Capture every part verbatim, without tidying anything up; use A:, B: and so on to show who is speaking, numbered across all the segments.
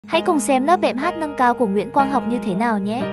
A: Hãy cùng xem lớp đệm hát nâng cao của Nguyễn Quang học như thế nào nhé.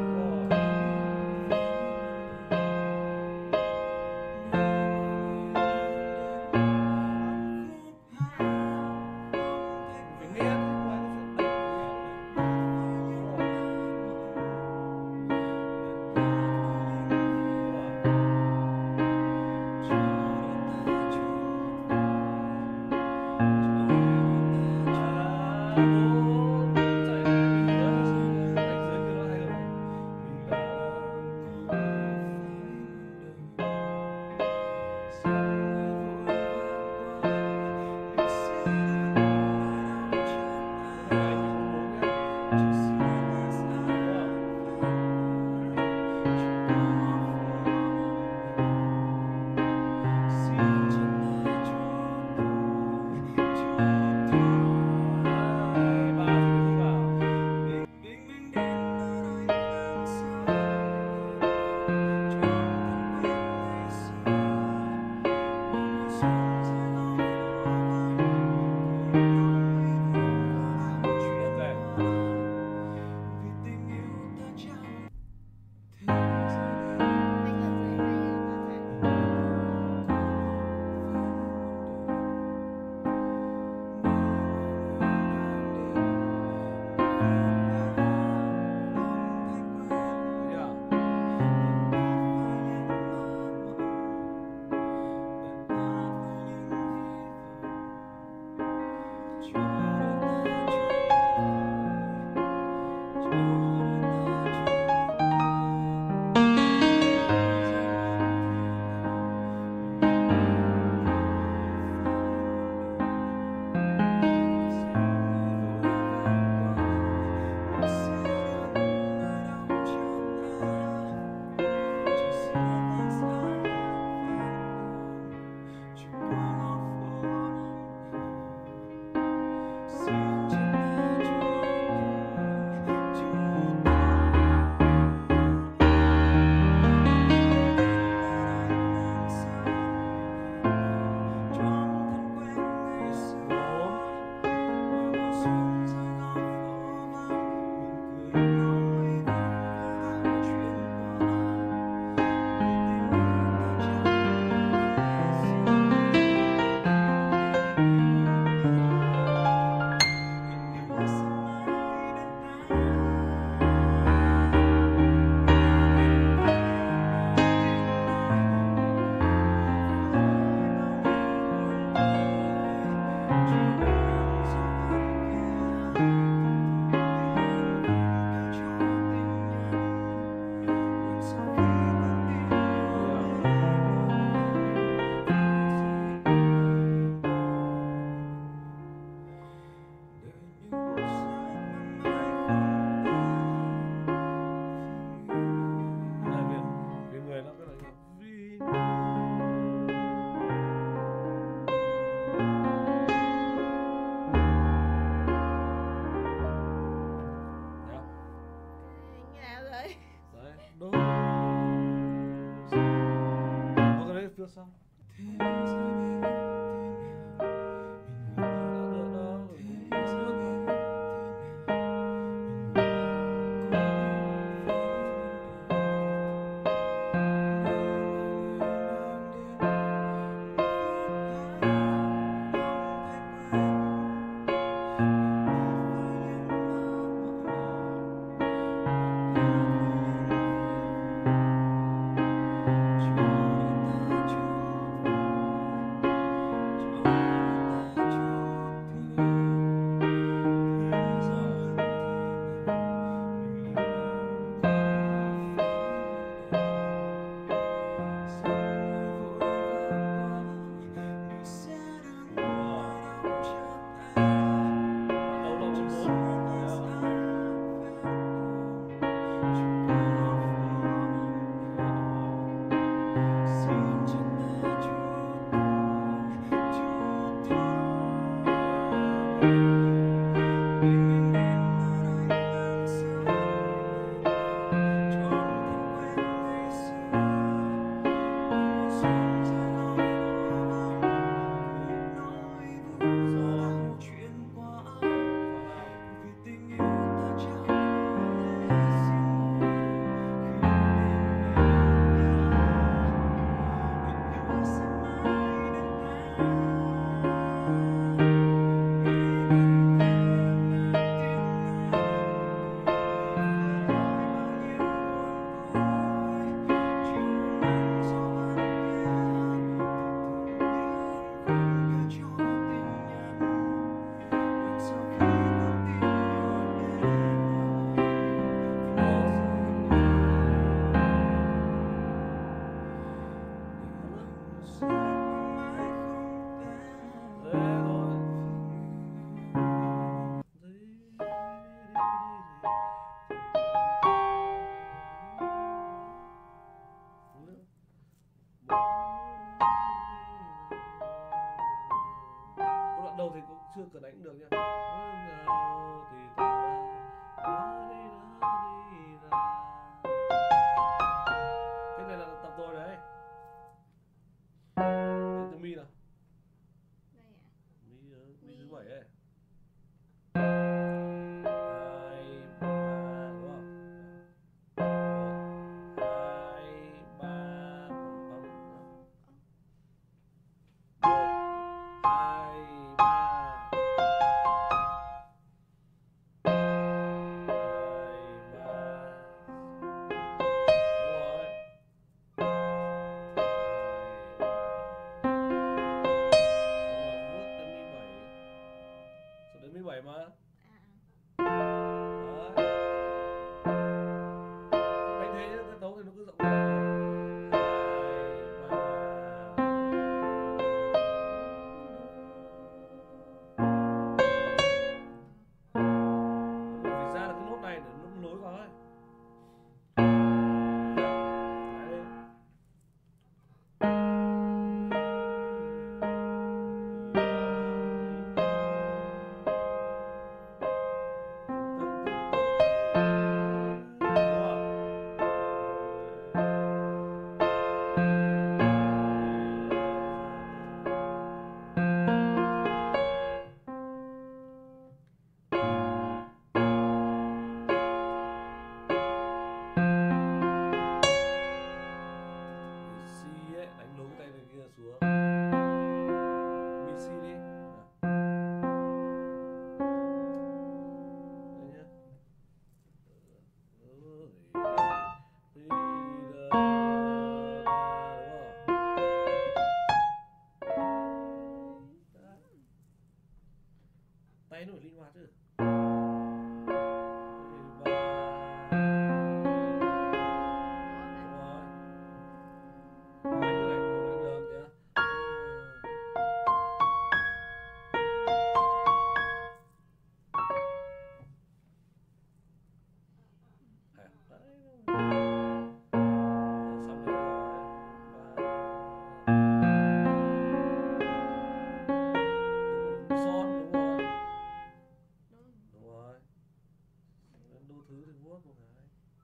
B: Xong. thứ thì vuốt một cái.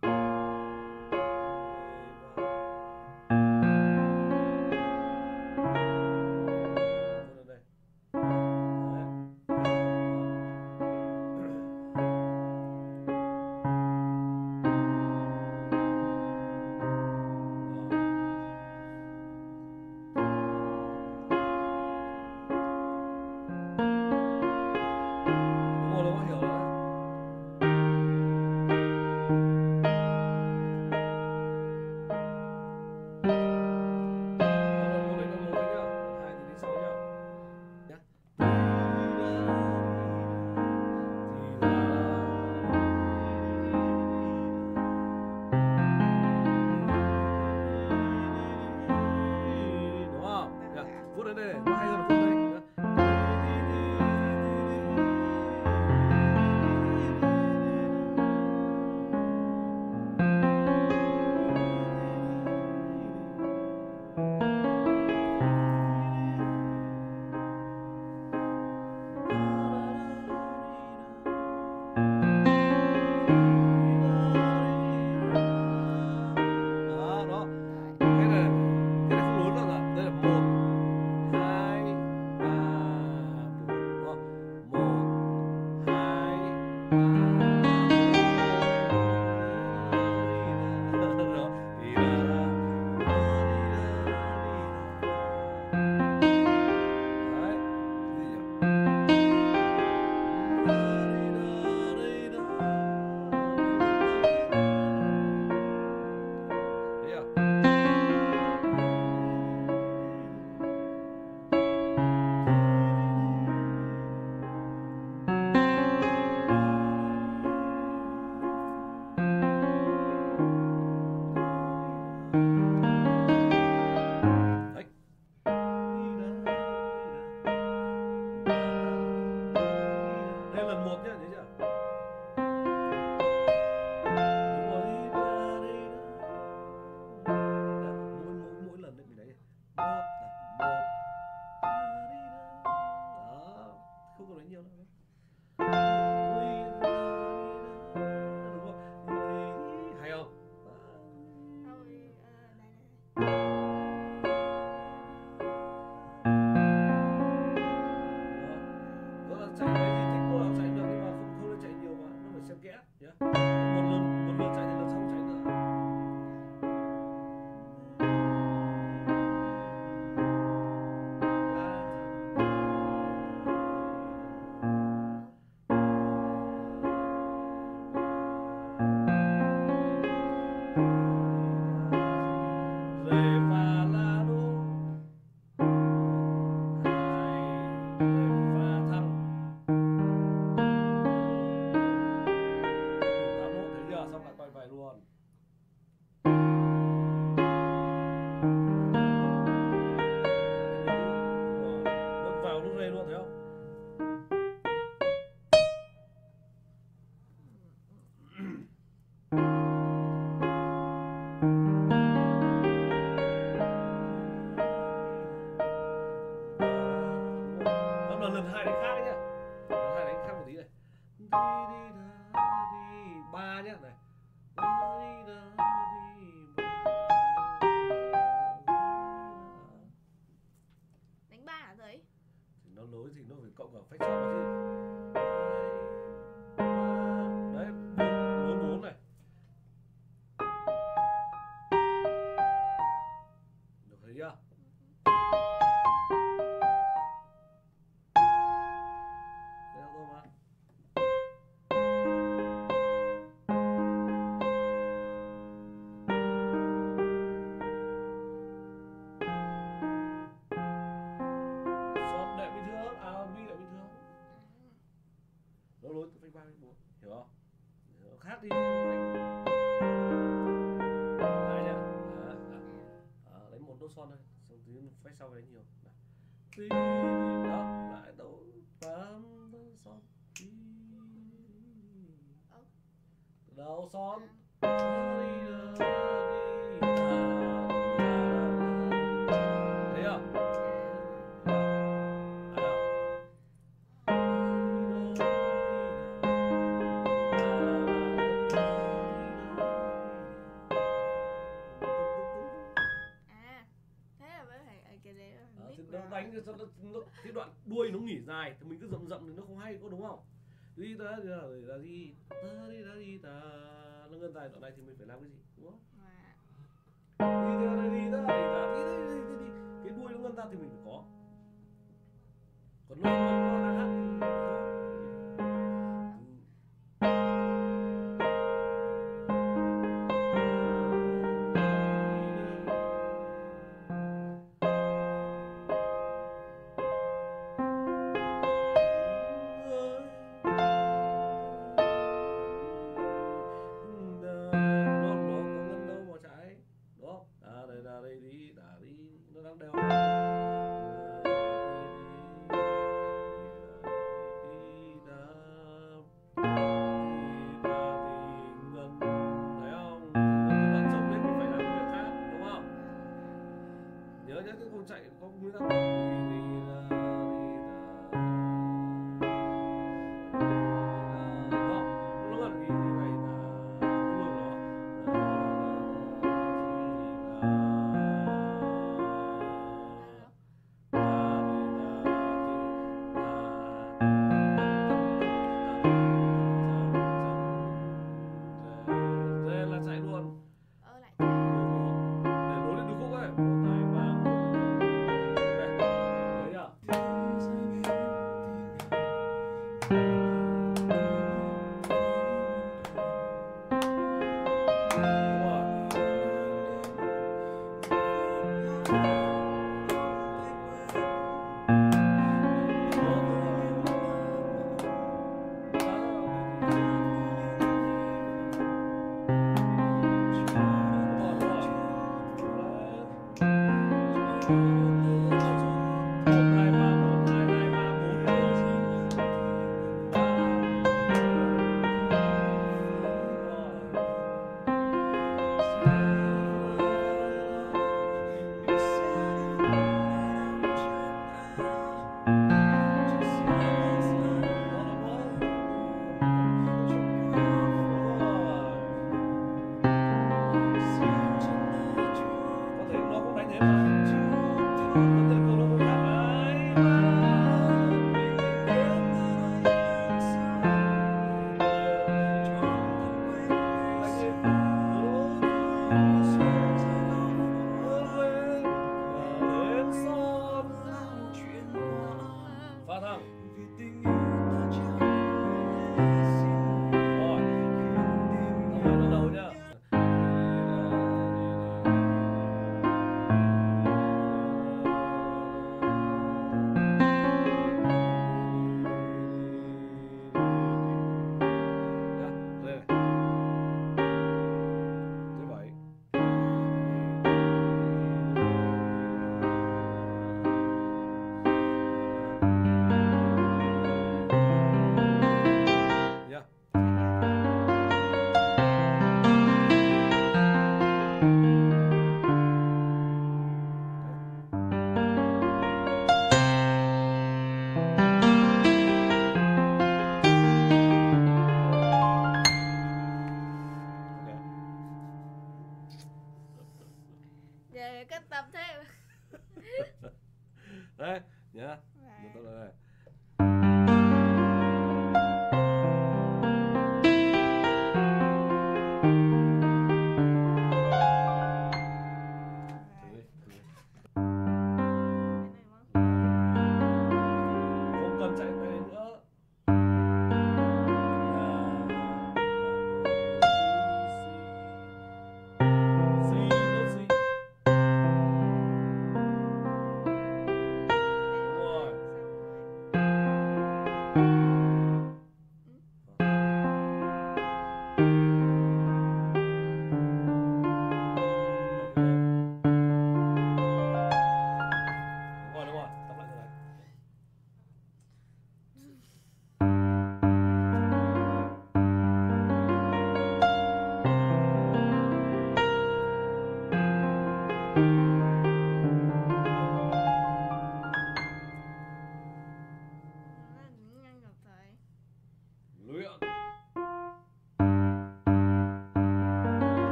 B: Vuốt đến đây, nó hay hơn là vuốt đây nhá. Đó, đó. Cái này, cái này không lớn đâu rồi. Đây là một, hai, ba, bốn. Đó. Một, hai, ba, bốn. Đó. Đi ra, đi ra. Đấy. Gì nhỉ? Thấy chưa? Đấy. Đây là lần một nhá, thấy chưa? Đúng rồi. Mỗi mỗi mỗi lần đấy mình đấy. Một là một. Đó, không cần nói nhiều đâu. Đúng rồi. Hay không? Đó là chạy mấy gì thích cô nào chạy được, nhưng mà không không nên chạy nhiều quá, nó phải xen kẽ nhá. Một lần một lần chạy thì lần sau không chạy nữa. Rê fa la đô, hai, rê fa thăng. Đủ tám nốt, thấy chưa? Xong lại quay về luôn. Vẫn vào nút rê luôn, thấy không? Vẫn là lần hai đánh khác đấy nhá. Lần hai đánh khác một tí này. Đi đi đa đi ba nhá này. Đi đa đi ba.
C: Đánh ba hả thầy?
B: Thì nó nối thì nó phải cộng cả phách sau chứ. Hai, ba. Đấy, bốn, nối bốn này. Được thấy chưa? Theo tôi mà. Son đệm bình thường, à mi đệm bình thường. Nó nối từ phách ba đến bốn, hiểu không? Nó khác đi. Lại nhá. Đó, đó. Đó, lấy một nốt son thôi, xong tí phách sau đánh nhiều. Nào. Tí, đó, lại đấu tám son. Tí. Đầu son. Thấy không? cái, nó, nó, cái đoạn đuôi nó nghỉ dài thì mình cứ dậm dậm thì nó không hay, có đúng không? Đi ta đi ta đi ta đi ta đi ta, nó ngân dài đoạn này thì mình phải làm cái gì, đúng không? Đi ta đi ta đi ta đi đi đi đi, cái đuôi nó ngân ra thì mình phải có. Còn nó nó đang hát thôi